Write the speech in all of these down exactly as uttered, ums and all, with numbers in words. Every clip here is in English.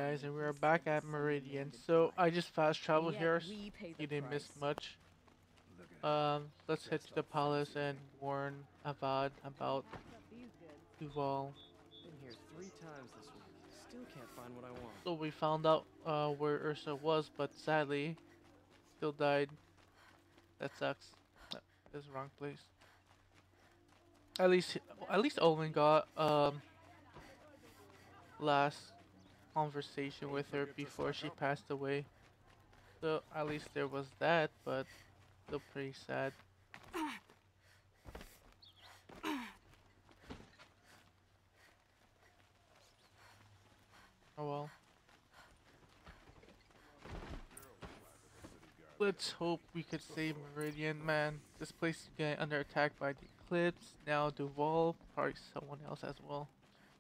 guys, and we're back at Meridian. So I just fast traveled here. So you didn't miss much. Um, let's head to the palace and warn Avad about Duval. Been here three times this week. Still can't find what I want. So we found out uh, where Ursa was, but sadly, still died. That sucks. That's the wrong place. At least, at least Owen got um last conversation with her before she passed away. So at least there was that, but still pretty sad. Oh well. Let's hope we could save Meridian, man. This place is getting under attack by the Eclipse. Now Dervahl, probably someone else as well.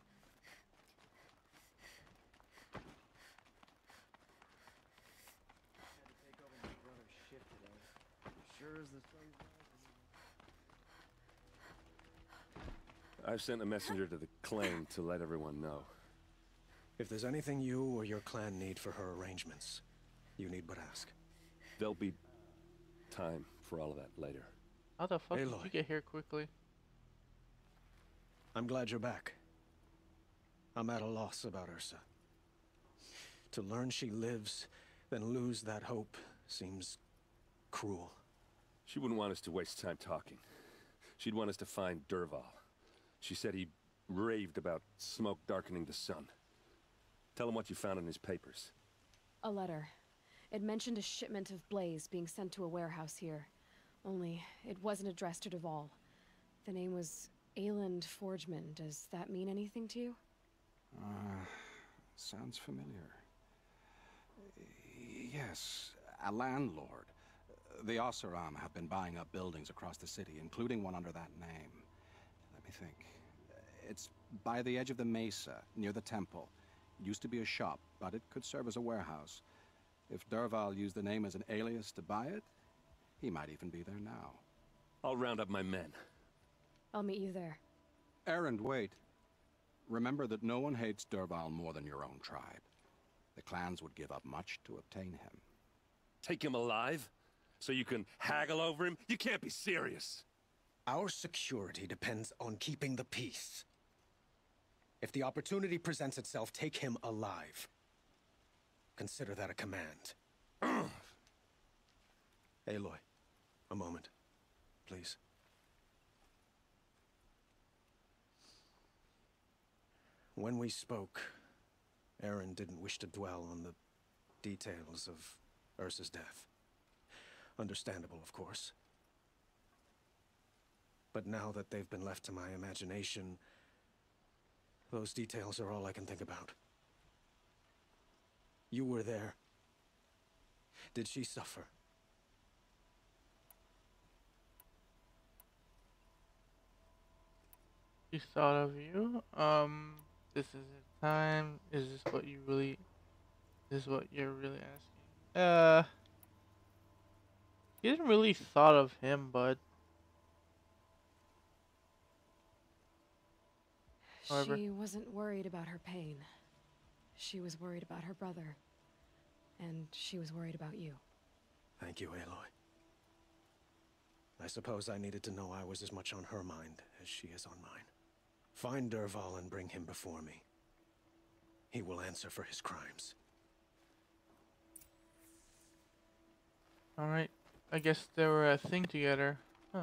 I've sent a messenger to the claim to let everyone know. If there's anything you or your clan need for her arrangements, you need but ask. There'll be time for all of that later. How the fuck Aloy. did you get here quickly? I'm glad you're back. I'm at a loss about Ursa. To learn she lives, then lose that hope, seems cruel. She wouldn't want us to waste time talking. She'd want us to find Dervahl. She said he raved about smoke darkening the sun. Tell him what you found in his papers. A letter. It mentioned a shipment of blaze being sent to a warehouse here. Only, it wasn't addressed to Dervahl. The name was Erend Forgeman. Does that mean anything to you? Uh, sounds familiar. Yes, a landlord. The Oseram have been buying up buildings across the city, including one under that name. Let me think. It's by the edge of the mesa, near the temple. It used to be a shop, but it could serve as a warehouse. If Dervahl used the name as an alias to buy it, he might even be there now. I'll round up my men. I'll meet you there. Erend, wait. Remember that no one hates Dervahl more than your own tribe. The clans would give up much to obtain him. Take him alive? So you can haggle over him? You can't be serious. Our security depends on keeping the peace. If the opportunity presents itself, take him alive. Consider that a command. Aloy, a moment, please. When we spoke, Erend didn't wish to dwell on the details of Ursa's death. Understandable, of course. But now that they've been left to my imagination, those details are all I can think about. You were there. Did she suffer? She thought of you. Um, this is the time. Is this what you really? Is this what you're really asking? Uh, he didn't really thought of him, but however, She wasn't worried about her pain. She was worried about her brother. And she was worried about you. Thank you, Aloy. I suppose I needed to know I was as much on her mind as she is on mine. Find Dervahl and bring him before me. He will answer for his crimes. all right. I guess they were a thing together. Huh.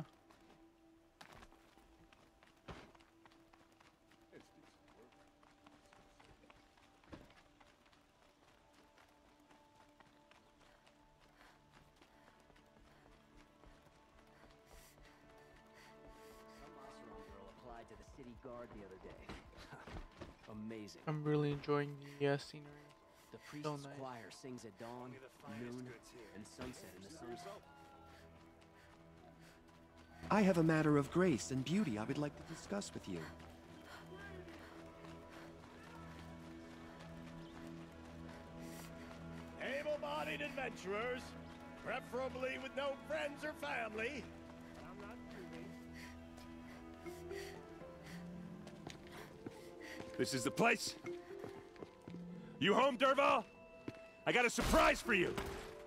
To the city guard the other day. Amazing. I'm really enjoying the uh, scenery. The priest's so nice. choir sings at dawn, noon, and sunset in the sun. I have a matter of grace and beauty I would like to discuss with you. Able-bodied adventurers, preferably with no friends or family. I'm not This is the place? You home, Dervahl? I got a surprise for you!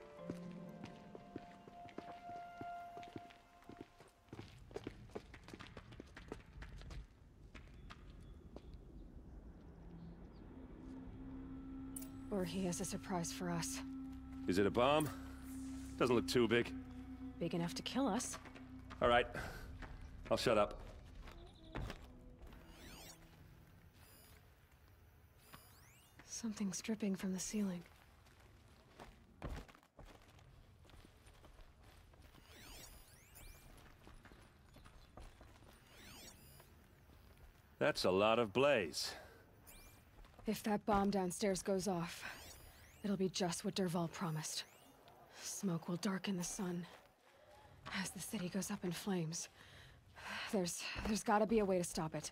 Or he has a surprise for us. Is it a bomb? Doesn't look too big. Big enough to kill us. All right. I'll shut up. Something's dripping from the ceiling. That's a lot of blaze. If that bomb downstairs goes off, it'll be just what Dervahl promised. Smoke will darken the sun as the city goes up in flames. There's... there's gotta be a way to stop it.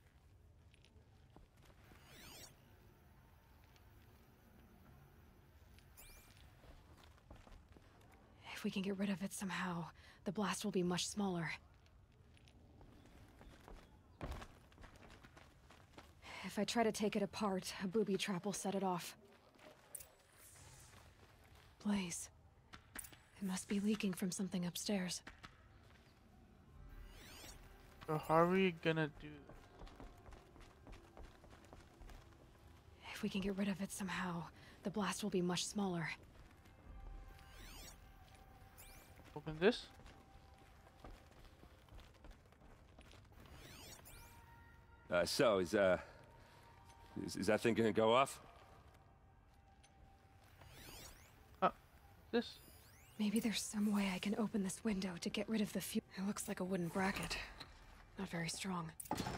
If we can get rid of it somehow, the blast will be much smaller. If I try to take it apart, a booby trap will set it off. Blaze. It must be leaking from something upstairs. So how are we gonna do this? If we can get rid of it somehow, the blast will be much smaller. Open this? Uh, so, is, uh... Is, is that thing gonna go off? Uh, this? Maybe there's some way I can open this window to get rid of the fuel. It looks like a wooden bracket. Not very strong.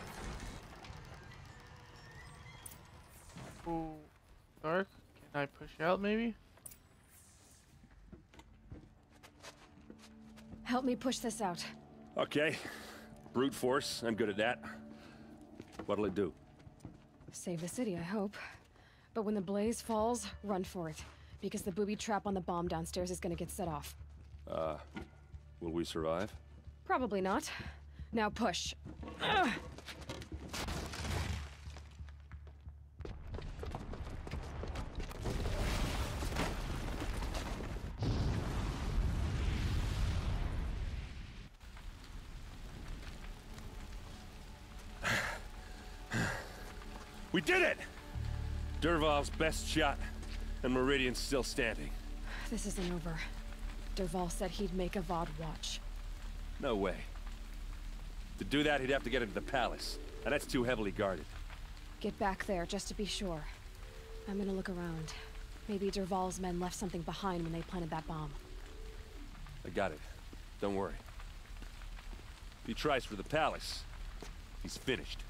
Ooh, dark. Can I push out maybe? Help me push this out. Okay. Brute force, I'm good at that. What'll it do? Save the city, I hope. But when the blaze falls, run for it. Because the booby trap on the bomb downstairs is gonna get set off. Uh, will we survive? Probably not. Now push. Ugh. We did it! Dervahl's best shot, and Meridian's still standing. This isn't over. Dervahl said he'd make a V O D watch. No way. To do that, he'd have to get into the palace, and that's too heavily guarded. Get back there, just to be sure. I'm gonna look around. Maybe Dervahl's men left something behind when they planted that bomb. I got it. Don't worry. If he tries for the palace, he's finished.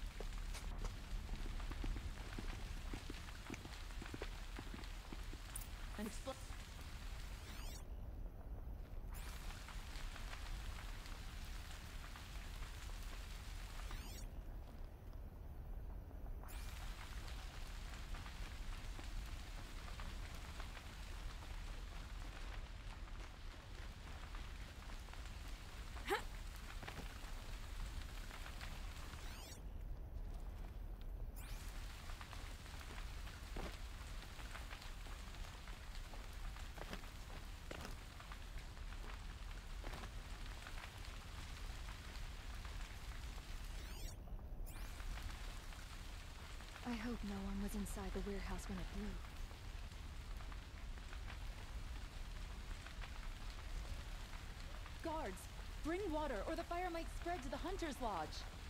I hope no one was inside the warehouse when it blew. Guards, bring water or the fire might spread to the Hunter's Lodge.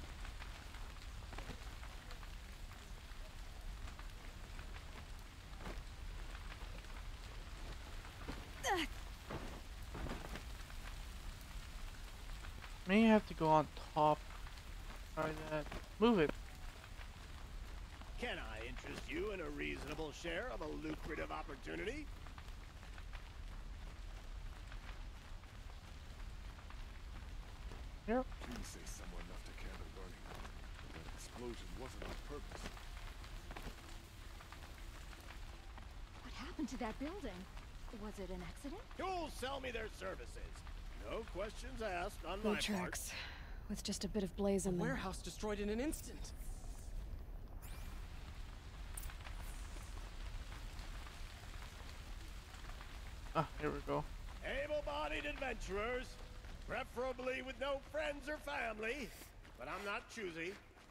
May have to go on top. Try that. Move it. Can I interest you in a reasonable share of a lucrative opportunity? Yep. Please say someone left a candle burning. That explosion wasn't on purpose. What happened to that building? Was it an accident? You'll sell me their services. No questions asked on Blue my tracks, with just a bit of blaze in them. Warehouse destroyed in an instant. Ah, here we go. Able-bodied adventurers, preferably with no friends or family, but I'm not choosy.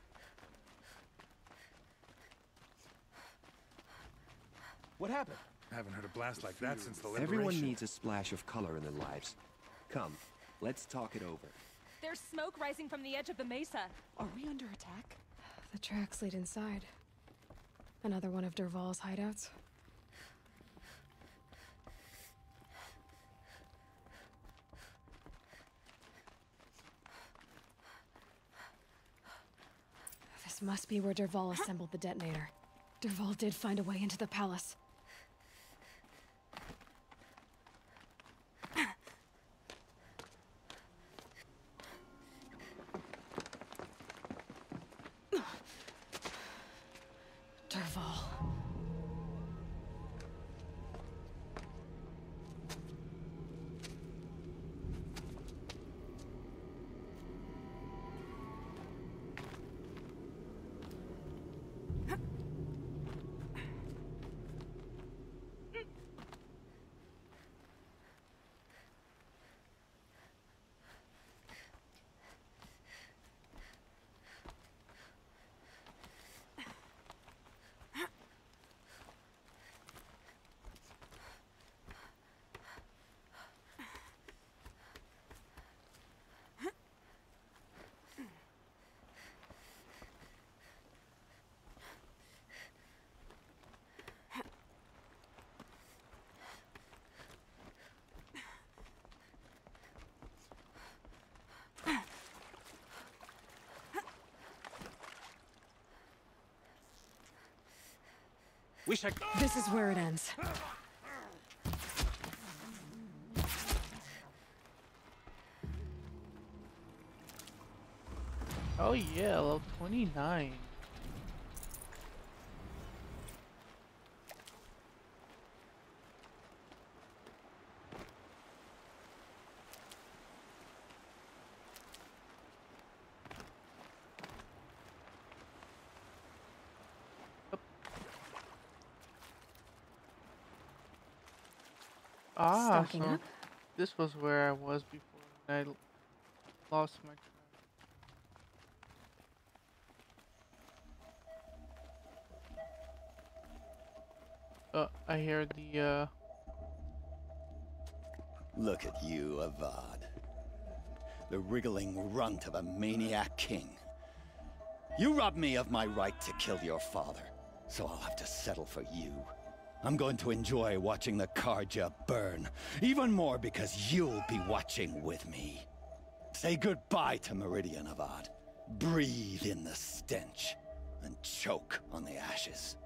What happened? I haven't heard a blast like that since the liberation. Everyone needs a splash of color in their lives. Come, let's talk it over. There's smoke rising from the edge of the mesa. Are we under attack? The tracks lead inside. Another one of Dervahl's hideouts. This must be where Dervahl assembled the detonator. Dervahl did find a way into the palace. Dervahl. We should... This is where it ends. Oh yeah, level twenty-nine. Ah, Stocking so up. this was where I was before I l- lost my track. Uh, I hear the, uh... Look at you, Avad. The wriggling runt of a maniac king. You robbed me of my right to kill your father, so I'll have to settle for you. I'm going to enjoy watching the Karja burn, even more because you'll be watching with me. Say goodbye to Meridian, Avad. Breathe in the stench, and choke on the ashes.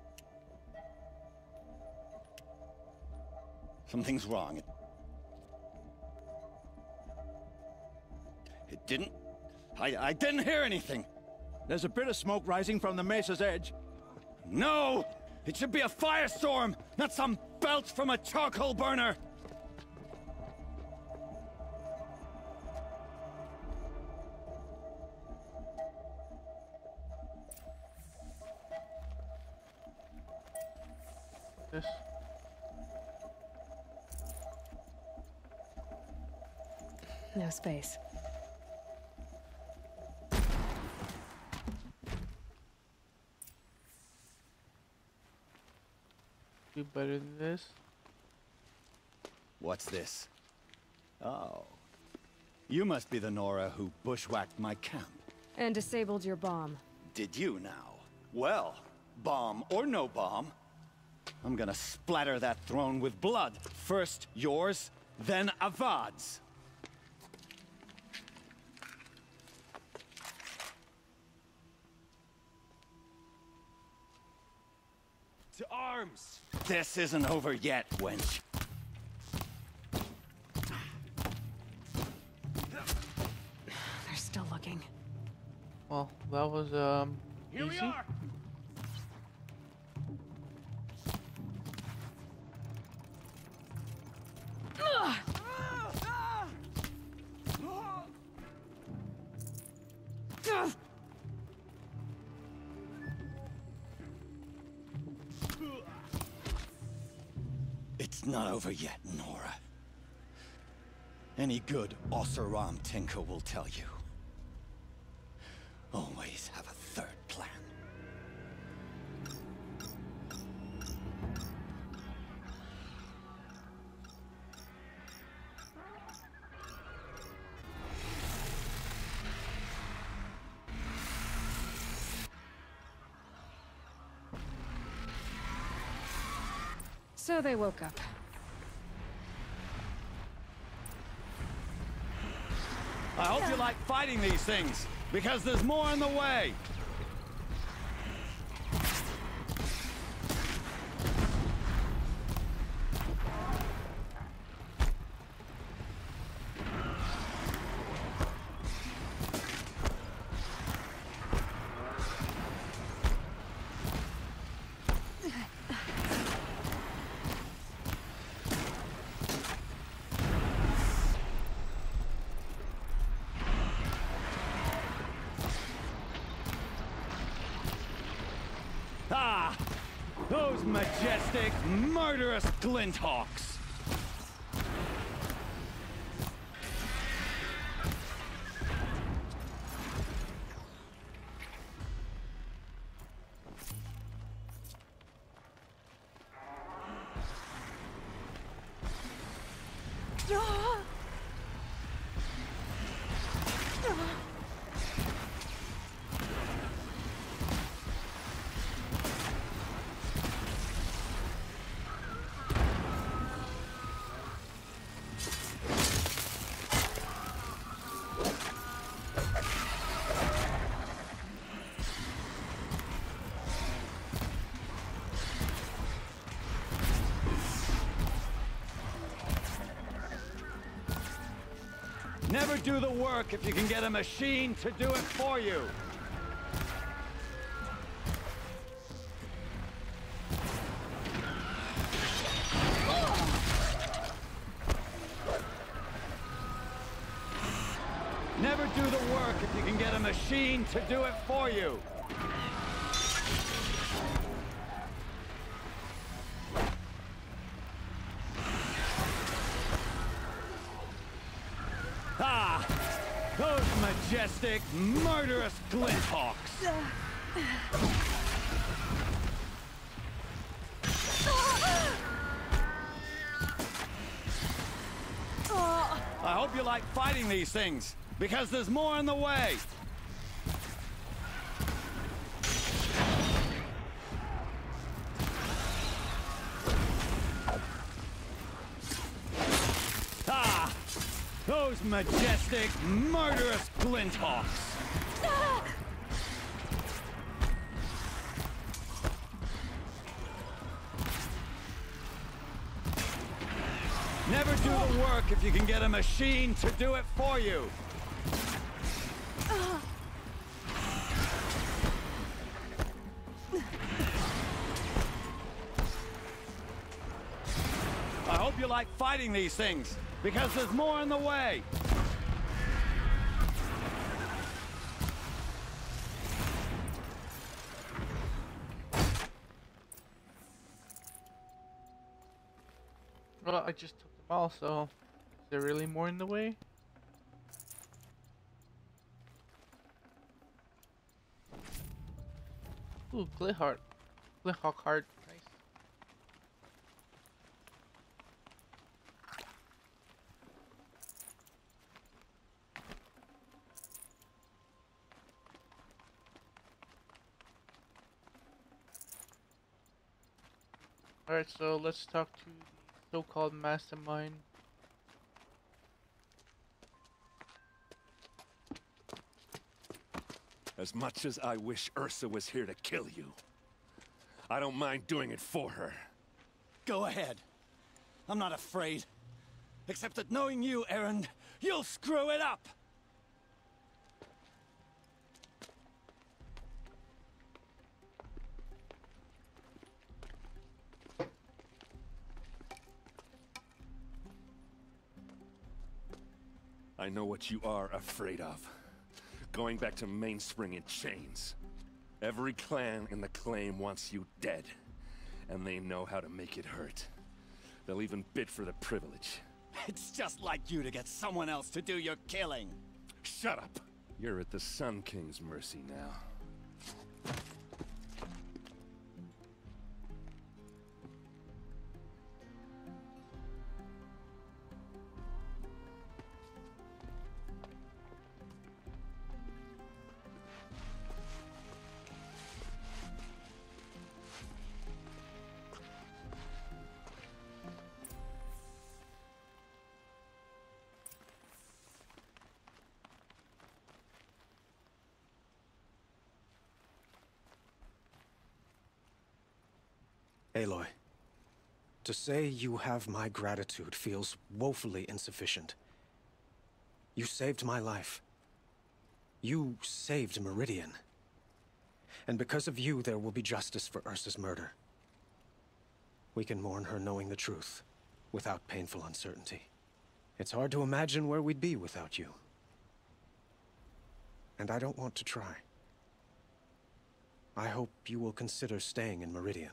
Something's wrong. It, it didn't... I, I didn't hear anything. There's a bit of smoke rising from the mesa's edge. No! It should be a firestorm, not some belch from a charcoal burner! This. No space. Do better than this. What's this? Oh. You must be the Nora who bushwhacked my camp. And disabled your bomb. Did you now? Well, bomb or no bomb, I'm gonna splatter that throne with blood. First yours, then Avad's. To arms! This isn't over yet, wench. They're still looking. Well, that was, um, Here easy. we are! It's It's not over yet, Nora. Any good Oseram tinker will tell you. Always have a third plan. So they woke up. I hope you like fighting these things, because there's more on the way! Ah! Those majestic, murderous glinthawks! Never do the work if you can get a machine to do it for you. Never do the work if you can get a machine to do it for you. Ah! Those majestic, murderous glinthawks! I hope you like fighting these things, because there's more on the way! Ah! Those majestic, murderous glinthawks! Never do the work if you can get a machine to do it for you. I hope you like fighting these things, because there's more on the way. Well, I just took them all, so is there really more in the way? Ooh, Glihart. Glihawk heart. Nice. Alright, so let's talk to the so-called mastermind. As much as I wish Ursa was here to kill you, I don't mind doing it for her. Go ahead. I'm not afraid. Except that knowing you, Erend, you'll screw it up! I know what you are afraid of. Going back to Mainspring in chains. Every clan in the claim wants you dead. And they know how to make it hurt. They'll even bid for the privilege. It's just like you to get someone else to do your killing. Shut up! You're at the Sun King's mercy now. Aloy, to say you have my gratitude feels woefully insufficient. You saved my life. You saved Meridian. And because of you, there will be justice for Ursa's murder. We can mourn her knowing the truth, without painful uncertainty. It's hard to imagine where we'd be without you. And I don't want to try. I hope you will consider staying in Meridian.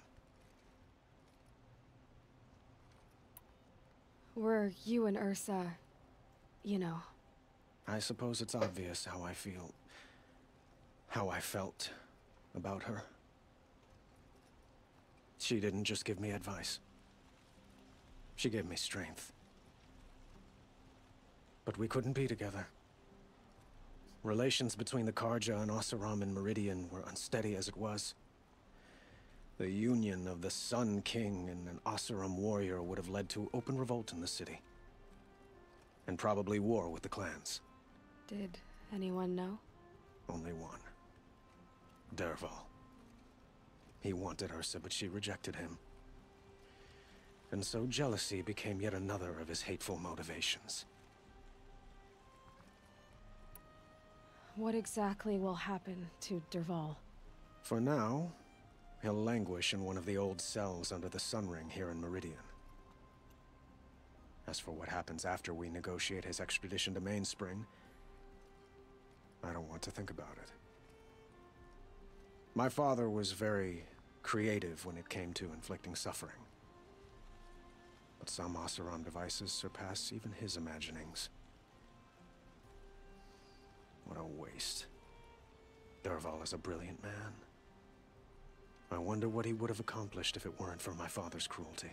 Were you and Ursa, you know... I suppose it's obvious how I feel... how I felt about her. She didn't just give me advice. She gave me strength. But we couldn't be together. Relations between the Karja and Oseram and Meridian were unsteady as it was. The union of the Sun King and an Oseram warrior would have led to open revolt in the city. And probably war with the clans. Did anyone know? Only one. Dervahl. He wanted Ursa, but she rejected him. And so jealousy became yet another of his hateful motivations. What exactly will happen to Dervahl? For now, he'll languish in one of the old cells under the Sun Ring here in Meridian. As for what happens after we negotiate his extradition to Mainspring, I don't want to think about it. My father was very creative when it came to inflicting suffering. But some Oseram devices surpass even his imaginings. What a waste. Dervahl is a brilliant man. I wonder what he would have accomplished if it weren't for my father's cruelty.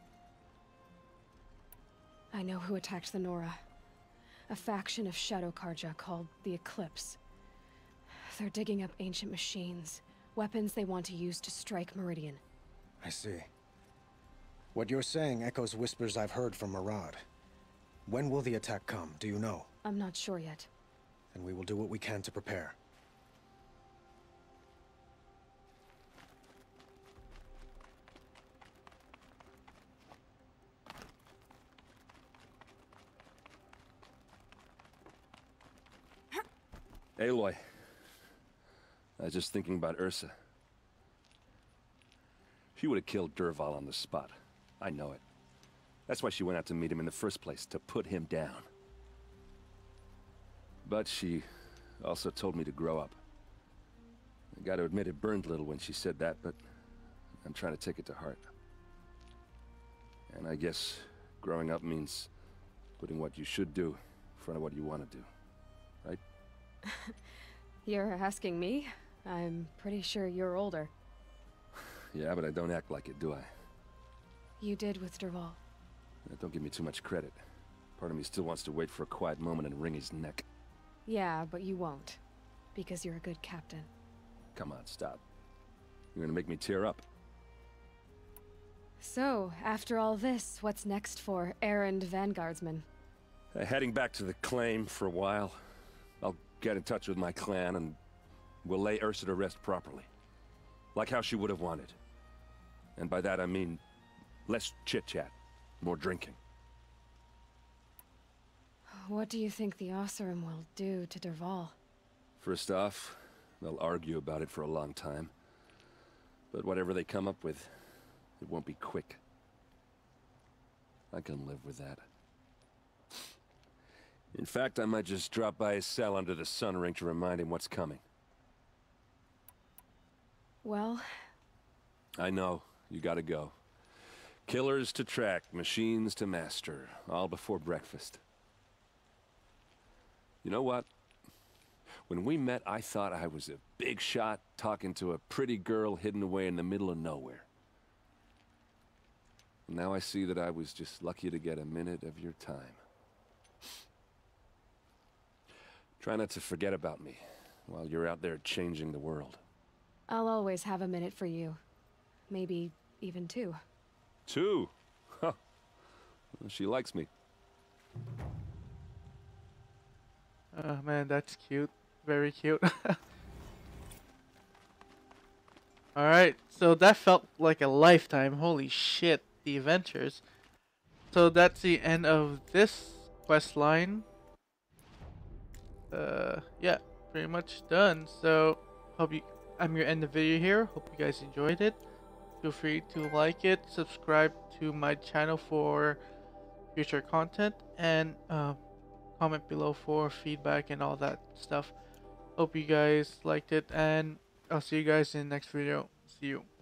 I know who attacked the Nora. A faction of Shadow Karja called the Eclipse. They're digging up ancient machines, weapons they want to use to strike Meridian. I see. What you're saying echoes whispers I've heard from Murad. When will the attack come, do you know? I'm not sure yet. Then we will do what we can to prepare. Aloy. I was just thinking about Ursa. She would have killed Dervahl on the spot. I know it. That's why she went out to meet him in the first place, to put him down. But she also told me to grow up. I gotta admit it burned a little when she said that, but I'm trying to take it to heart. And I guess growing up means putting what you should do in front of what you want to do. Right? You're asking me? I'm pretty sure you're older. Yeah, but I don't act like it, do I? You did with Dervahl. Don't give me too much credit. Part of me still wants to wait for a quiet moment and wring his neck. Yeah, but you won't. Because you're a good captain. Come on, stop. You're gonna make me tear up. So, after all this, what's next for Erend Vanguardsman? Uh, heading back to the claim for a while. I'll get in touch with my clan and we'll lay Ursa to rest properly. Like how she would have wanted. And by that I mean less chit-chat, more drinking. What do you think the Oseram will do to Dervahl? First off, they'll argue about it for a long time. But whatever they come up with, it won't be quick. I can live with that. In fact, I might just drop by his cell under the Sun Ring to remind him what's coming. Well... I know. You gotta go. Killers to track, machines to master, all before breakfast. You know what? When we met, I thought I was a big shot talking to a pretty girl hidden away in the middle of nowhere. And now I see that I was just lucky to get a minute of your time. Try not to forget about me while you're out there changing the world. I'll always have a minute for you. Maybe even two. Two? Huh. Well, she likes me. Oh man, that's cute. Very cute. Alright, so that felt like a lifetime. Holy shit, the adventures. So that's the end of this quest line. Uh, yeah, pretty much done. So, hope you, I'm gonna end the video here. Hope you guys enjoyed it. Feel free to like it, subscribe to my channel for future content, and uh, comment below for feedback and all that stuff. Hope you guys liked it, and I'll see you guys in the next video. See you.